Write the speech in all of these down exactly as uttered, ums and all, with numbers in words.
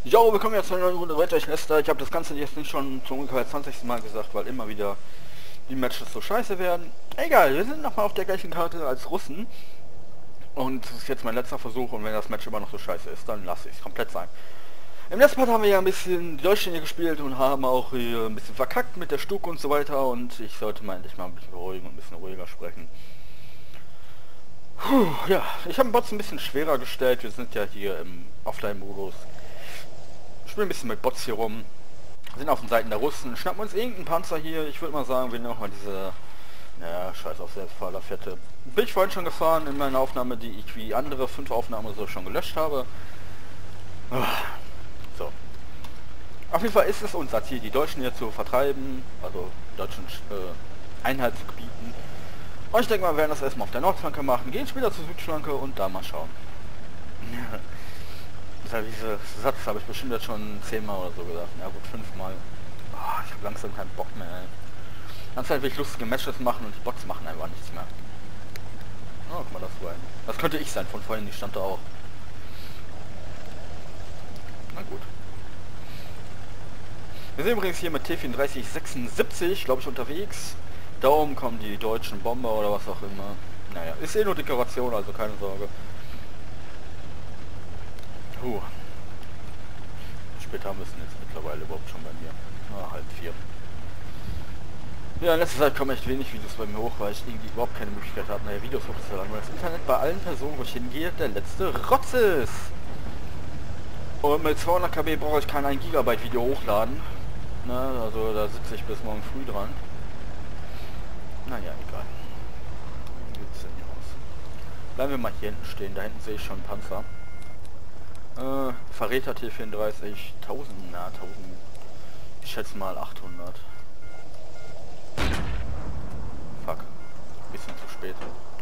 Jo, willkommen jetzt zu einer neuen Runde Red Dead Leicester. Ich habe das Ganze jetzt nicht schon zum ungefähr zwanzigsten Mal gesagt, weil immer wieder die Matches so scheiße werden. Egal, wir sind nochmal auf der gleichen Karte als Russen. Und das ist jetzt mein letzter Versuch, und wenn das Match immer noch so scheiße ist, dann lasse ich es komplett sein. Im letzten Part haben wir ja ein bisschen die Deutschen hier gespielt und haben auch hier ein bisschen verkackt mit der Stuck und so weiter. Und ich sollte mal endlich mal ein bisschen beruhigen und ein bisschen ruhiger sprechen. Puh, ja, ich habe den Bots ein bisschen schwerer gestellt. Wir sind ja hier im Offline-Modus. Spielen ein bisschen mit Bots hier rum. Sind auf den Seiten der Russen. Schnappen uns irgendeinen Panzer hier. Ich würde mal sagen, wir nehmen auch mal diese... Naja, scheiß auf Selbstfahrerfette. Bin ich vorhin schon gefahren in meiner Aufnahme, die ich wie andere fünf Aufnahmen so schon gelöscht habe. So. Auf jeden Fall ist es unser Ziel, die Deutschen hier zu vertreiben. Also deutschen äh, Einheitsgebieten. Und ich denke mal, wir werden das erstmal auf der Nordflanke machen. Gehen später zur Südflanke und da mal schauen. Dieser Satz habe ich bestimmt jetzt schon zehnmal oder so gesagt. Ja gut, fünfmal. Oh, ich habe langsam keinen Bock mehr, ey. Ganz halt will ich lustige Matches machen und die Bots machen einfach nichts mehr. Oh, guck mal, das rein. Das könnte ich sein, von vorhin, die stand da auch. Na gut. Wir sind übrigens hier mit T vierunddreißig sechsundsiebzig, glaube ich, unterwegs. Da oben kommen die deutschen Bomber oder was auch immer. Naja, ist eh nur Dekoration, also keine Sorge. Puh. Spät haben wir es jetzt mittlerweile überhaupt schon bei mir. Ah, halb vier. Ja, in letzter Zeit kommen echt wenig Videos bei mir hoch, weil ich irgendwie überhaupt keine Möglichkeit habe, neue Videos hochzuladen, weil das Internet bei allen Personen, wo ich hingehe, der letzte Rotz ist. Und mit zweihundert Kilobyte brauche ich kein ein Gigabyte Video hochladen. Na, also da sitze ich bis morgen früh dran. Naja, egal. Wie sieht's denn hier aus? Bleiben wir mal hier hinten stehen, da hinten sehe ich schon einen Panzer. Äh, Verräter T vierunddreißig, tausend, na, tausend, ich schätze mal achthundert. Fuck, bisschen zu spät.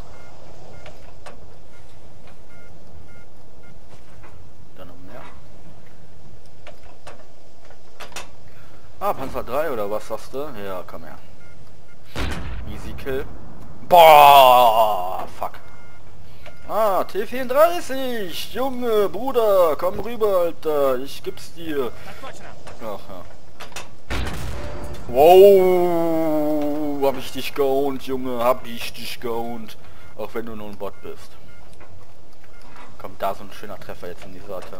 Dann noch mehr. Ah, Panzer drei oder was sagst du? Ja, komm her. Easy Kill. Boah, fuck. Ah, T vierunddreißig! Junge, Bruder, komm rüber, Alter, ich gib's dir. Ach ja. Wow, hab ich dich geowned, Junge, hab ich dich geowned. Auch wenn du nur ein Bot bist. Kommt da so ein schöner Treffer jetzt in die Seite.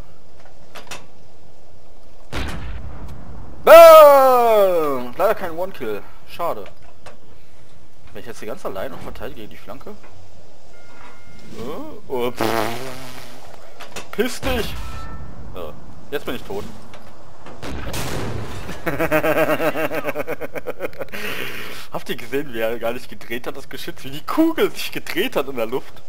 Bam! Leider kein One-Kill. Schade. Bin ich jetzt hier ganz allein und verteidige gegen die Flanke? Oh, oh, piss dich! Oh, jetzt bin ich tot. Habt ihr gesehen, wie er gar nicht gedreht hat, das Geschütz, wie die Kugel sich gedreht hat in der Luft?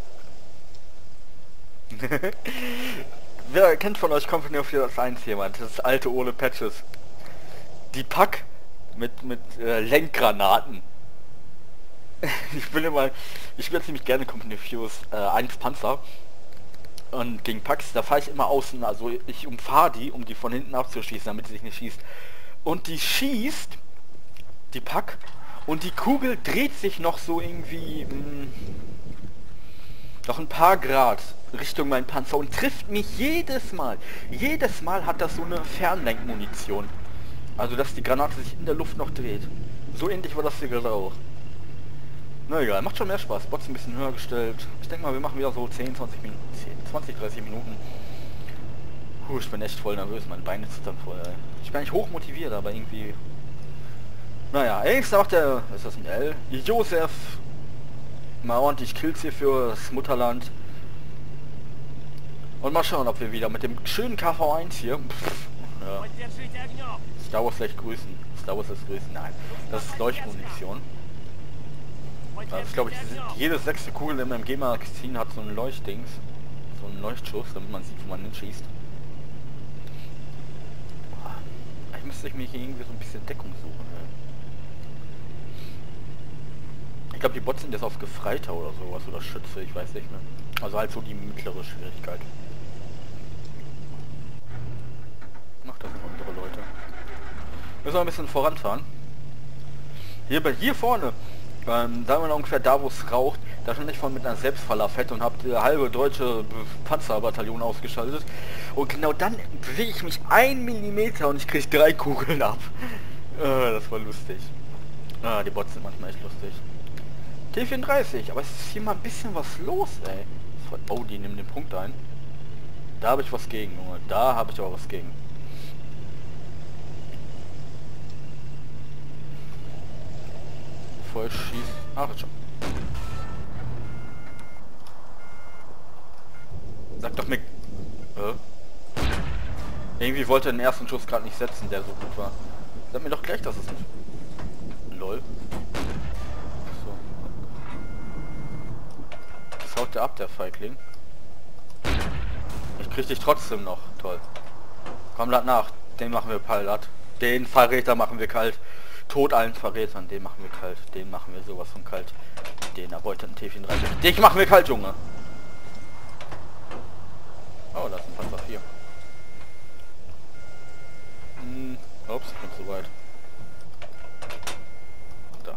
Wer kennt von euch Company of Heroes eins jemand? Das alte ohne Patches. Die Pack mit, mit äh, Lenkgranaten. Ich bin immer, ich spiele ziemlich gerne Company of Heroes äh, eins Panzer. Und gegen Packs, da fahre ich immer außen, also ich umfahre die, um die von hinten abzuschießen, damit sie sich nicht schießt. Und die schießt, die Pack, und die Kugel dreht sich noch so irgendwie, mh, noch ein paar Grad Richtung mein Panzer und trifft mich jedes Mal. Jedes Mal hat das so eine Fernlenkmunition. Also dass die Granate sich in der Luft noch dreht. So ähnlich war das hier gerade auch. Na egal, macht schon mehr Spaß. Bots ein bisschen höher gestellt. Ich denke mal, wir machen wieder so zehn, zwanzig Minuten, zehn, zwanzig, dreißig Minuten. Puh, ich bin echt voll nervös, meine Beine zittern voll, ey. Ich bin eigentlich hoch motiviert, aber irgendwie... Naja, nächstes macht der, ist das ein L? Josef mal ordentlich Kills hier für das Mutterland. Und mal schauen, ob wir wieder mit dem schönen K V eins hier... Pff, ja. Star Wars vielleicht grüßen. Star Wars ist grüßen, nein. Das ist Leuchtmunition. Das ist, glaube ich, jede sechste Kugel in meinem G-Magazin hat so ein Leuchtdings. So einen Leuchtschuss, damit man sieht, wo man hinschießt. Ich müsste ich mir hier irgendwie so ein bisschen Deckung suchen. Ey. Ich glaube, die Bots sind jetzt auf Gefreiter oder sowas, oder Schütze, ich weiß nicht mehr. Also halt so die mittlere Schwierigkeit. Macht das sind unsere Leute. Müssen wir ein bisschen voranfahren. Hier bei hier vorne. Ähm, sagen wir mal ungefähr da, wo es raucht, Da stand ich von mit einer Selbstfallerfett und habe die halbe deutsche Panzerbataillon ausgeschaltet. Und genau dann bewege ich mich ein Millimeter und ich kriege drei Kugeln ab. Äh, das war lustig. Ah, die Bots sind manchmal echt lustig. T vierunddreißig, aber es ist hier mal ein bisschen was los, ey. Oh, die nehmen den Punkt ein. Da habe ich was gegen, Junge. Da habe ich aber was gegen. Voll schießt. Ach, schon. Sag doch mir... Äh? Irgendwie wollte er den ersten Schuss gerade nicht setzen, der so gut war. Sag mir doch gleich, dass es nicht... Lol. So. Das haut der ab, der Feigling. Ich krieg dich trotzdem noch. Toll. Komm, lad nach. Den machen wir palat. Den Verräter machen wir kalt. Tod allen Verrätern. Den machen wir kalt. Den machen wir sowas von kalt. Den erbeuteten T vierunddreißig. Dich machen wir kalt, Junge. Oh, da ist ein Panzer vier. Hm, ups, ich bin zu weit. Da.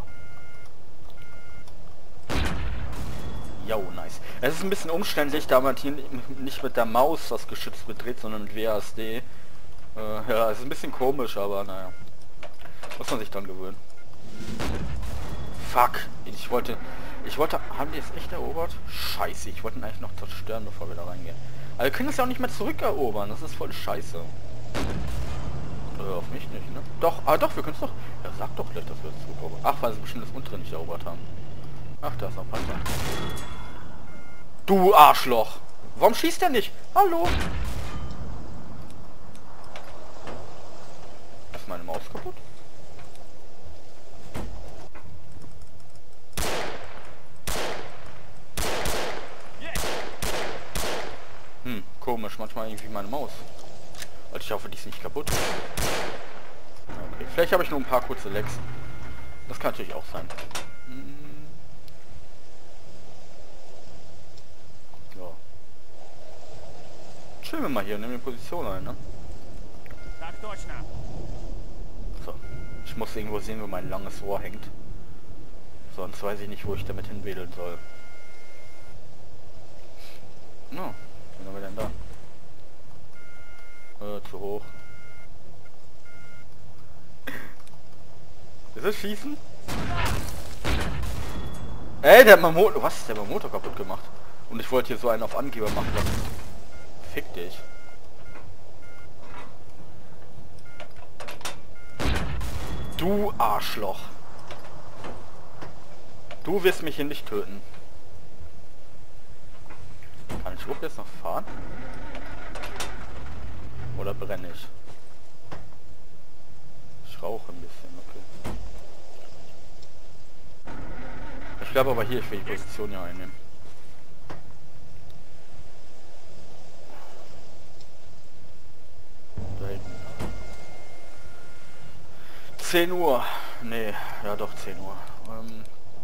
Jo, nice. Es ist ein bisschen umständlich, da man hier nicht mit der Maus das Geschütz bedreht, sondern mit W A S D. Äh, ja, es ist ein bisschen komisch, aber naja. Muss man sich dann gewöhnen. Fuck. Ich wollte... Ich wollte... Haben die es echt erobert? Scheiße, ich wollte ihn eigentlich noch zerstören, bevor wir da reingehen. Aber wir können es ja auch nicht mehr zurückerobern. Das ist voll scheiße. Äh, auf mich nicht, ne? Doch, ah doch, wir können es doch... Ja, sag doch gleich, dass wir es zurückerobern. Ach, weil sie bestimmt das untere nicht erobert haben. Ach, da ist noch Panzer. Du Arschloch! Warum schießt er nicht? Hallo? Ist meine Maus kaputt? Hm, komisch, manchmal irgendwie meine Maus. Und ich hoffe, die ist nicht kaputt. Okay, vielleicht habe ich nur ein paar kurze Lags. Das kann natürlich auch sein. Hm. Ja. Chillen wir mal hier, nehmen die Position ein, ne? So. Ich muss irgendwo sehen, wo mein langes Rohr hängt. Sonst weiß ich nicht, wo ich damit hinwedeln soll. No, wo sind wir denn da? Äh, zu hoch. Ist das Schießen? Ey, der hat mein Motor... Was? Der hat mein Motor kaputt gemacht. Und ich wollte hier so einen auf Angeber machen lassen. Fick dich. Du Arschloch. Du wirst mich hier nicht töten. Kann ich überhaupt jetzt noch fahren? Oder brenne ich? Ich rauche ein bisschen, okay. Ich glaube aber hier, ich will die Position ja einnehmen. Da hinten. zehn Uhr. Nee, ja doch zehn Uhr. Ähm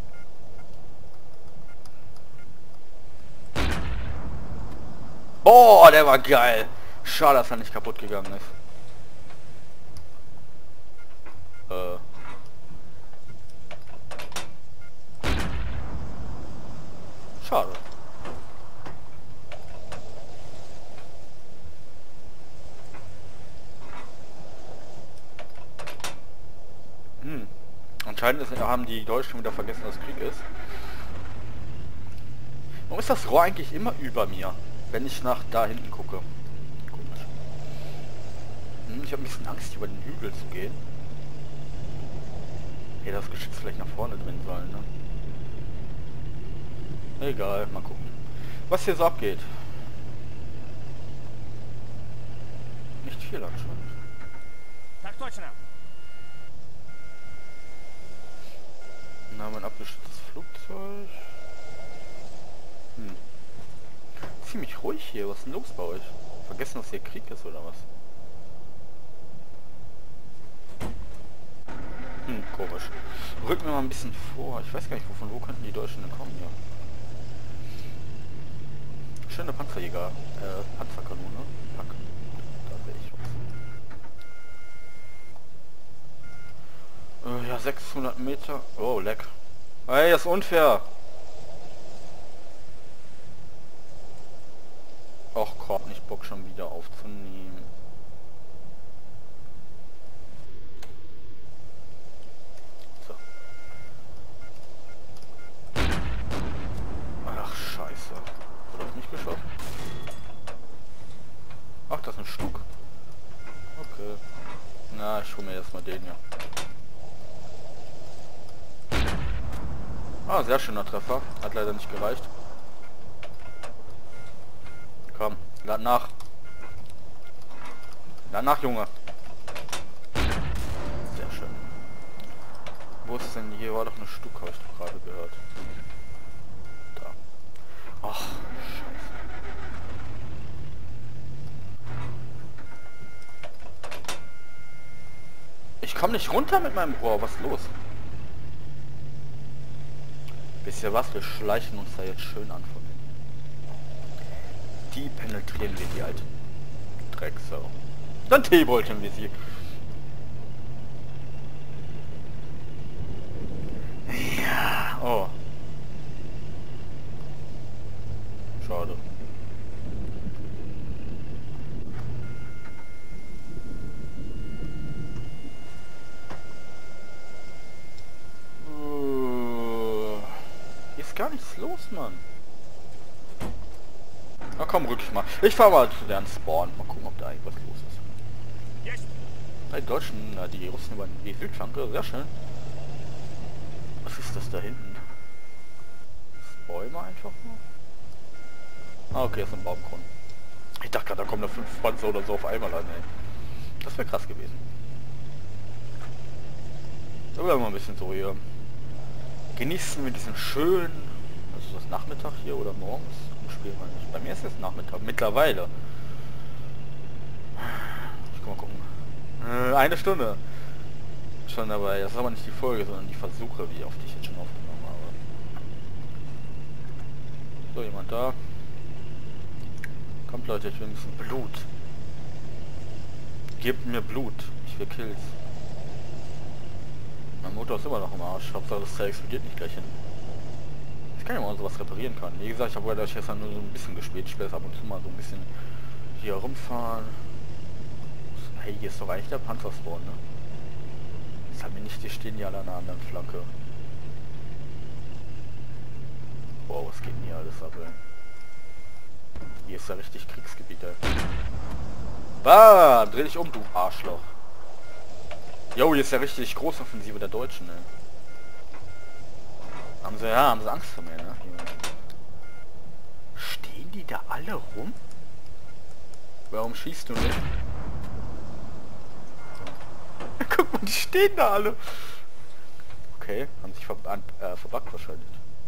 Boah, der war geil. Schade, dass er nicht kaputt gegangen ist. Äh. Schade. Hm. Anscheinend ist, haben die Deutschen wieder vergessen, dass Krieg ist. Warum ist das Rohr eigentlich immer über mir, wenn ich nach da hinten gucke? Komisch. Hm, ich habe ein bisschen Angst, über den Hügel zu gehen. Hätte das Geschütz vielleicht nach vorne drin sollen, ne? Egal, mal gucken. Was hier so abgeht. Nicht viel anscheinend. Na, mein abgeschütztes Flugzeug. Hm. Ziemlich ruhig hier. Was ist denn los bei euch? Vergessen, dass hier Krieg ist oder was? Hm, komisch. Rücken wir mal ein bisschen vor. Ich weiß gar nicht, wovon wo könnten die Deutschen denn kommen hier. Schöne Panzerjäger. Äh, Panzerkanone. Pack. Da sehe ich was. Äh, ja, sechshundert Meter. Oh, leck. Ey, das ist unfair. aufzunehmen. So. Ach, scheiße. Wurde auf mich geschossen? Ach, das ist ein Stuck. Okay. Na, ich hole mir erstmal den hier. Ah, sehr schöner Treffer. Hat leider nicht gereicht. Komm, lad nach. Lad nach, Junge. Sehr schön. Wo ist denn hier? War doch eine Stuck, habe ich doch gerade gehört. Da. Ach, scheiße. Ich komme nicht runter mit meinem Rohr. Was ist los? Wisst ihr was? Wir schleichen uns da jetzt schön an von hinten. Die penetrieren wir, die alte Drecksau. Dann T-Bolten wir sie. Ja. Oh. Schade. Gar nichts los, Mann. Na komm, rück ich mal. Ich fahr mal zu deren Spawn. Mal gucken, ob da irgendwas los ist. Die Deutschen, na, die Russen über die Südflanke, sehr schön. Was ist das da hinten? Das Bäume einfach nur? Ah, okay, das ist ein Baumkronen. Ich dachte gerade, da kommen da fünf Panzer oder so auf einmal an, ey. Das wäre krass gewesen. Da bleiben wir ein bisschen so hier. Genießen wir diesen schönen, also das Nachmittag hier oder morgens? Spielen wir nicht. Bei mir ist es Nachmittag, mittlerweile. Ich kann mal gucken. Äh, eine Stunde. Schon dabei. Das ist aber nicht die Folge, sondern die Versuche, wie oft ich jetzt schon aufgenommen habe. So, jemand da. Kommt Leute, ich will ein bisschen Blut. Gebt mir Blut. Ich will Kills. Mein Motor ist immer noch im Arsch. Hauptsache das Teil explodiert nicht gleich hin. Ich kann ja mal sowas reparieren kann. Wie gesagt, ich habe leider gestern nur so ein bisschen gespielt. Ich werde ab und zu mal so ein bisschen hier rumfahren. Hey, hier ist doch eigentlich der Panzerspawn, ne? Jetzt haben wir nicht, die stehen hier alle an der anderen Flanke. Wow, was geht denn hier alles ab, ey? Hier ist ja richtig Kriegsgebiet, ey. Bah, dreh dich um, du Arschloch. Jo, hier ist ja richtig Großoffensive der Deutschen, ne? Haben sie, ja, haben sie Angst vor mir, ne? Stehen die da alle rum? Warum schießt du nicht? Guck mal, die stehen da alle. Okay, haben sich ver äh, verbuggt wahrscheinlich.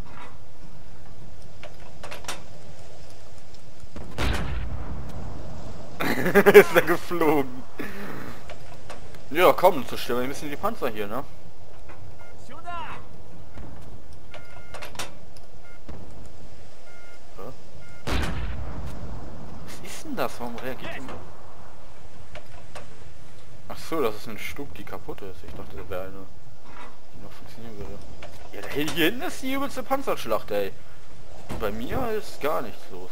Ist er geflogen. Ja, komm, zerstören wir ein bisschen die Panzer hier, ne? Was ist denn das? Warum reagiert die? Ach so, das ist ein Stuck, die kaputt ist. Ich dachte, das wäre eine, die noch funktionieren würde. Ja, da hier hinten ist die übelste Panzerschlacht, ey. Und bei mir ist gar nichts los.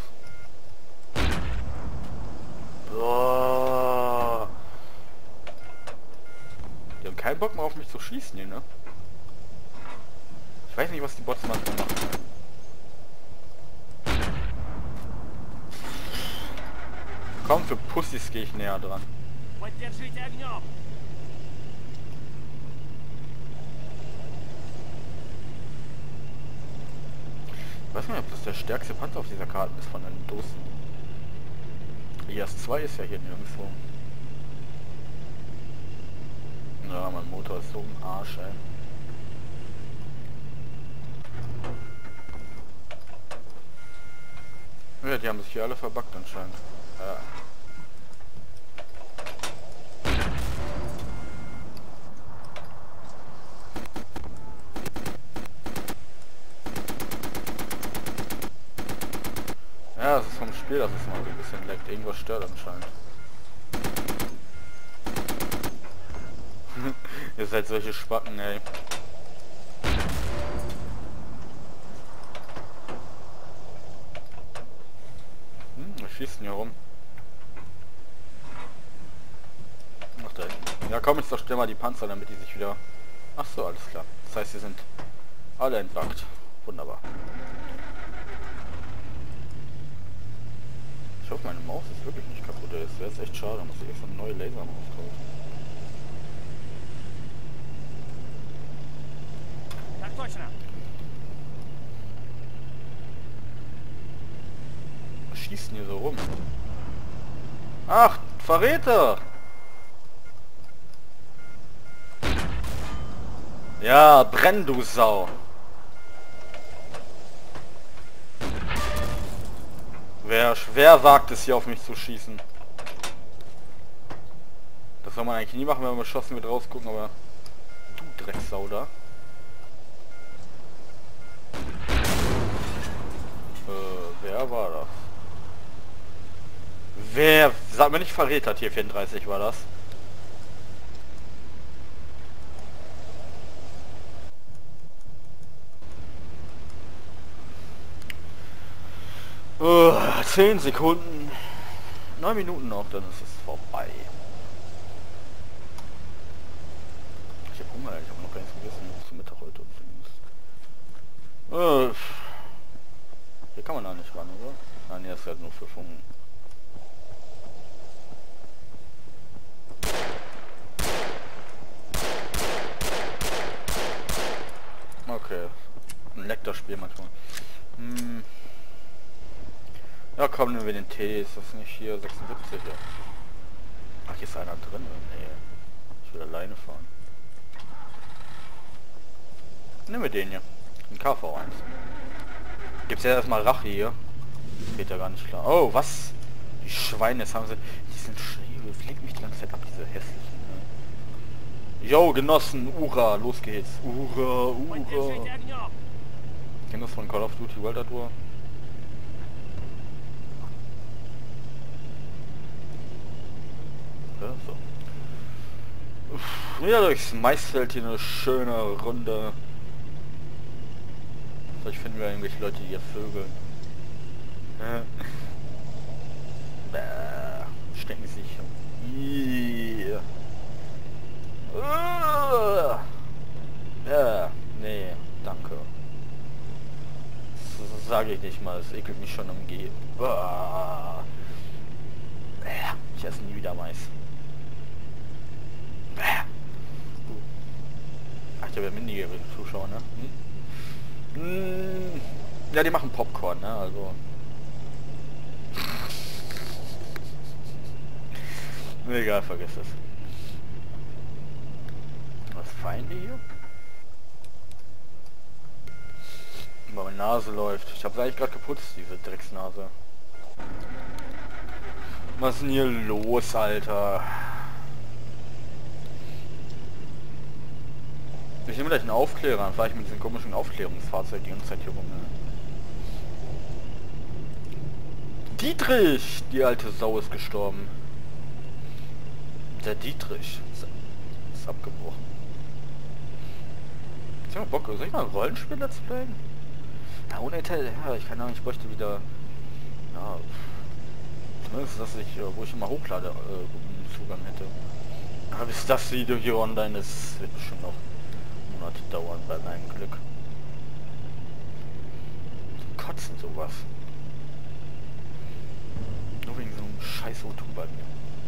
Boah. Die haben keinen Bock mehr auf mich zu schießen hier, ne? Ich weiß nicht, was die Bots manchmal machen. Komm, für Pussys gehe ich näher dran. Ich weiß nicht, ob das der stärkste Panzer auf dieser Karte ist von den Dosen. I S zwei ist ja hier nirgendwo. Ja, mein Motor ist so im Arsch, ey. Ja, die haben sich hier alle verbuggt anscheinend. Ja. Ja, das ist vom Spiel, dass es mal so ein bisschen leckt. Irgendwas stört anscheinend. Ihr seid solche Spacken, ey. Hm, wir schießen hier rum. Ja komm, jetzt zerstör mal die Panzer, damit die sich wieder... Ach so, alles klar. Das heißt, sie sind alle entwackt. Wunderbar. Ich hoffe, meine Maus ist wirklich nicht kaputt. Das wäre jetzt echt schade. Da muss ich extra eine neue Lasermaus kaufen. Was schießt denn hier so rum? Ach, Verräter! Ja, brenn, du Sau! Wer, wer wagt es hier auf mich zu schießen? Das soll man eigentlich nie machen, wenn man beschossen wird, rausgucken, aber... Du Drecksau da. Äh, wer war das? Wer? Sag mir nicht Verräter, T vierunddreißig war das. Uh, zehn Sekunden. neun Minuten noch, dann ist es vorbei. Ich hab Hunger, ich habe noch gar nichts gegessen. Zum Mittag heute zumindest. Uh, hier kann man da nicht ran, oder? Nein, hier ist halt nur für Funken. Okay. Ein lecker Spiel manchmal. Hm. Ja komm, nehmen wir den Tee. Ist das nicht hier sechsundsiebzig? Ja. Ach, hier ist einer drin. Nee. Ich will alleine fahren. Nehmen wir den hier. Den K V eins. Gibt's ja erstmal Rache hier. Geht ja gar nicht klar. Oh, was? Die Schweine, jetzt haben sie... Die sind schräg. Fliegt mich die ganze Zeit ab, diese hässlichen. Ne? Yo, Genossen, Ura, los geht's. Ura, Ura. Kennt das von Call of Duty World at War? Ja, so. Uff, ja, durchs Maisfeld hier eine schöne Runde. Vielleicht finden wir irgendwelche Leute, die hier vögeln. Ja. Bäh, stecken sich. Yeah. Uh. Ja, nee, danke. Das sage ich nicht mal, es ekelt mich schon am Gehen. Uh. Ich esse nie wieder Mais. Ach, ich habe ja minderjährige Zuschauer, ne? Hm? Hm, ja, die machen Popcorn, ne? Also... Egal, vergiss es. Was Feinde hier? Aber meine Nase läuft. Ich habe eigentlich gerade geputzt, diese Drecksnase. Was ist denn hier los, Alter? Ich nehme gleich einen Aufklärer, dann fahre ich mit diesem komischen Aufklärungsfahrzeug die ganze Zeit hier rum. Ne? Dietrich! Die alte Sau ist gestorben. Der Dietrich ist, ist abgebrochen. Ich hab Bock, soll ich mal ein Rollenspiel let's playen? Ja, ohne Intel, ja, ich kann auch, ich bräuchte wieder... Ja, zumindest, dass ich, wo ich immer hochlade, äh, Zugang hätte. Aber bis das Video hier online ist, wird bestimmt noch Monate dauern bei meinem Glück. Zum Kotzen sowas. Nur wegen so einem scheiß O zwei bei mir.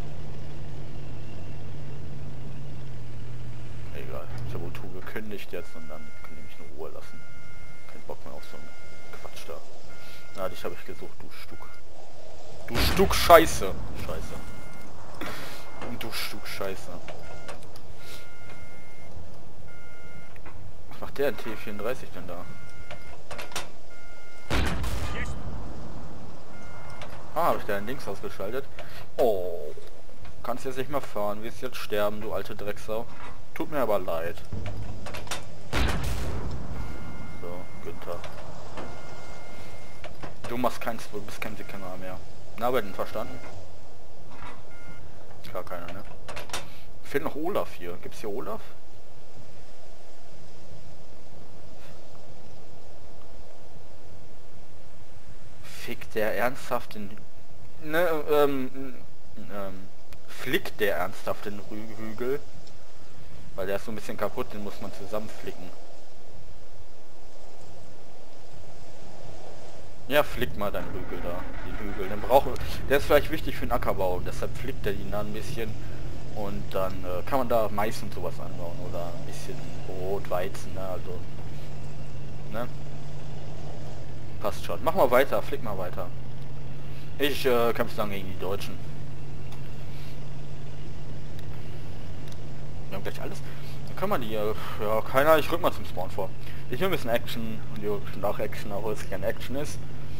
Egal, ich habe O zwei gekündigt jetzt und dann kann ich mich in Ruhe lassen. Kein Bock mehr auf so einen Quatsch da. Na, dich habe ich gesucht, du Stuck. Du Stuck Scheiße. Scheiße. Du Stuck Scheiße. Was macht der in T vierunddreißig denn da? Ah, habe ich da ein Links ausgeschaltet? Oh. Kannst jetzt nicht mehr fahren, wirst jetzt sterben, du alte Drecksau. Tut mir aber leid. So, Günther. Du machst kein, du bist kein Kanal mehr. Na, aber denn verstanden? Gar keiner, ne? Fehlt noch Olaf hier. Gibt's hier Olaf? Fick der ernsthaft den... Ne, ähm, ähm... Flickt der ernsthaft den Rü- Hügel? Weil der ist so ein bisschen kaputt, den muss man zusammenflicken. Ja, flick mal deinen Hügel da, den Hügel. Den brauchen, der ist vielleicht wichtig für den Ackerbau, deshalb flickt er ihn da ein bisschen. Und dann äh, kann man da Mais und sowas anbauen oder ein bisschen Brot, Weizen, ne, also, ne? Passt schon. Mach mal weiter, flick mal weiter. Ich äh, kämpfe dann gegen die Deutschen. Wir haben gleich alles. Dann kann man die, äh, ja, keiner, ich rück mal zum Spawn vor. Ich will ein bisschen Action und die bestimmt auch Action, obwohl es keine Action ist.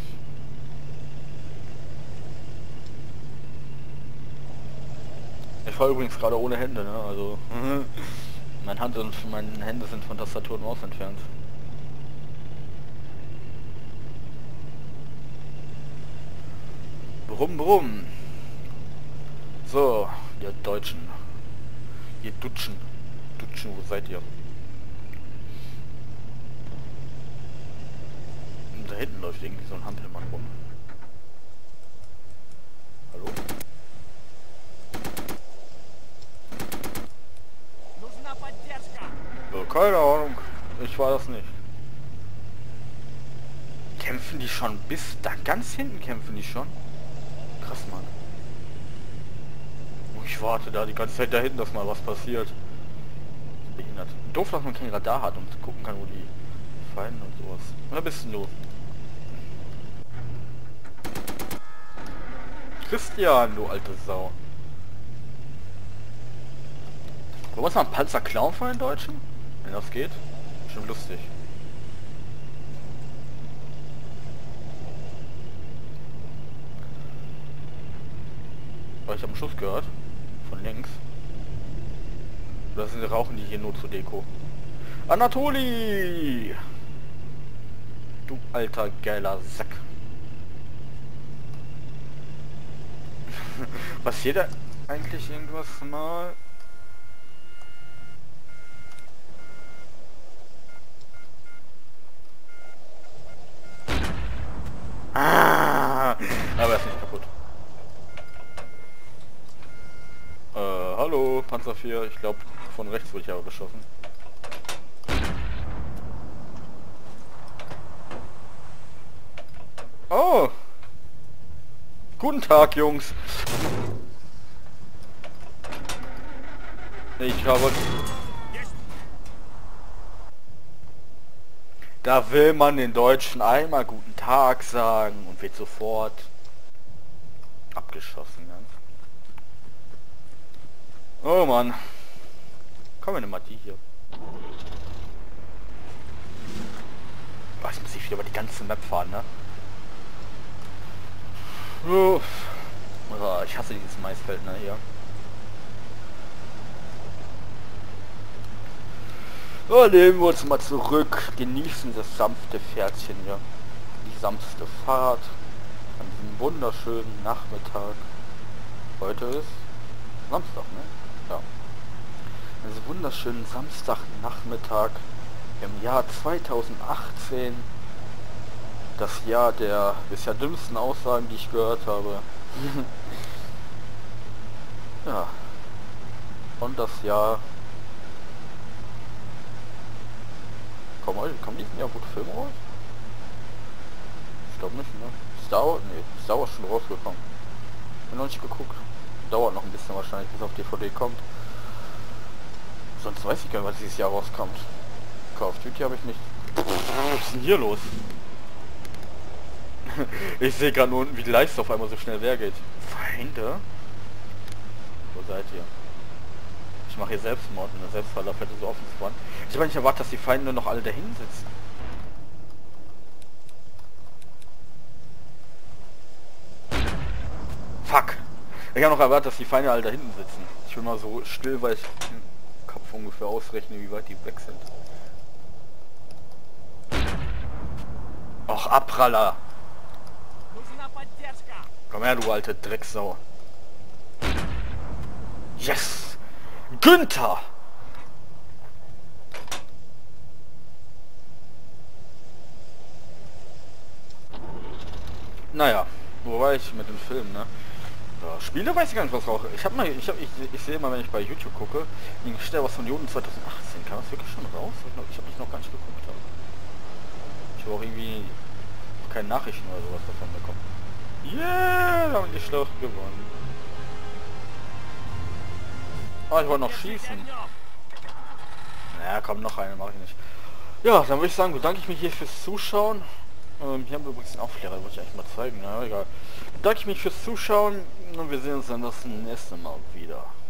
Ich fahre übrigens gerade ohne Hände, ne? Also meine Hand und meine Hände sind von Tastatur und Maus entfernt. Brumm, brumm. So, ihr Deutschen. Ihr Dutschen. Dutschen, wo seid ihr? Und da hinten läuft irgendwie so ein Hampelmann rum. Hallo? So, keine Ahnung. Ich war das nicht. Kämpfen die schon bis da ganz hinten kämpfen die schon? Krass, Mann. Ich warte da die ganze Zeit dahin, dass mal was passiert. Behindert. Doof, dass man kein Radar hat und gucken kann, wo die Feinde und sowas. Wer bist denn du? Christian, du alte Sau. Wollen wir uns mal einen Panzer klauen von den Deutschen? Wenn das geht. Schon lustig. Aber ich habe einen Schuss gehört. Von links. Oder sind rauchen die hier nur zur Deko? Anatoli! Du alter geiler Sack. Passiert da eigentlich irgendwas mal? Ah, aber er ist nicht kaputt. Äh, hallo, Panzer vier. Ich glaube, von rechts wurde ich aber beschossen. Oh! Guten Tag, Jungs. Ich habe... Da will man den Deutschen einmal guten Tag sagen und wird sofort abgeschossen. Ja. Oh Mann. Komm, nimm mal die hier. Oh, jetzt muss ich wieder über die ganze Map fahren, ne? Oh, ich hasse dieses Maisfeld, ne, hier. So, lehnen wir uns mal zurück, genießen das sanfte Pferdchen hier. Die sanfte Fahrt an diesem wunderschönen Nachmittag. Heute ist Samstag, ne? Ja. Also wunderschönen Samstagnachmittag im Jahr zweitausendachtzehn. Das Jahr der bisher dümmsten Aussagen, die ich gehört habe. Ja. Und das Jahr... Kommen, kommen diesen Jahr gute Filme raus? Ich glaube nicht, ne? Star Wars? Nee, Star Wars schon rausgekommen. Bin noch nicht geguckt. Dauert noch ein bisschen wahrscheinlich, bis auf D V D kommt. Sonst weiß ich gar nicht, was dieses Jahr rauskommt. Call of Duty habe ich nicht. Was ist denn hier los? Ich sehe gerade unten, wie die Leiste auf einmal so schnell leer geht. Feinde? Wo seid ihr? Ich mache hier Selbstmord und der Selbstverlauf hätte so offen spawn. Ich habe nicht erwartet, dass die Feinde noch alle dahin sitzen. Fuck! Ich habe noch erwartet, dass die Feinde alle da hinten sitzen. Ich bin mal so still, weil ich im Kopf ungefähr ausrechne, wie weit die weg sind. Och, Abpraller! Komm her, du alte Drecksau. Yes! Günther! Naja, wo war ich mit dem Film, ne? Ja, Spiele weiß ich gar nicht, was raus. Ich habe mal, ich habe, ich, ich sehe immer, wenn ich bei YouTube gucke, ich stelle was von Juden zwanzig achtzehn. Kam das wirklich schon raus? Ich habe hab mich noch gar nicht geguckt. Habe. Ich habe auch irgendwie keine Nachrichten oder sowas davon bekommen. Yeah, wir haben die Schlacht gewonnen. Oh, ich wollte noch schießen. Naja, komm, noch eine, mache ich nicht. Ja, dann würde ich sagen, bedanke ich mich hier fürs Zuschauen. Ähm, hier haben wir übrigens einen Aufklärer, wollte ich eigentlich mal zeigen, na egal. Bedanke ich mich fürs Zuschauen und wir sehen uns dann das nächste Mal wieder.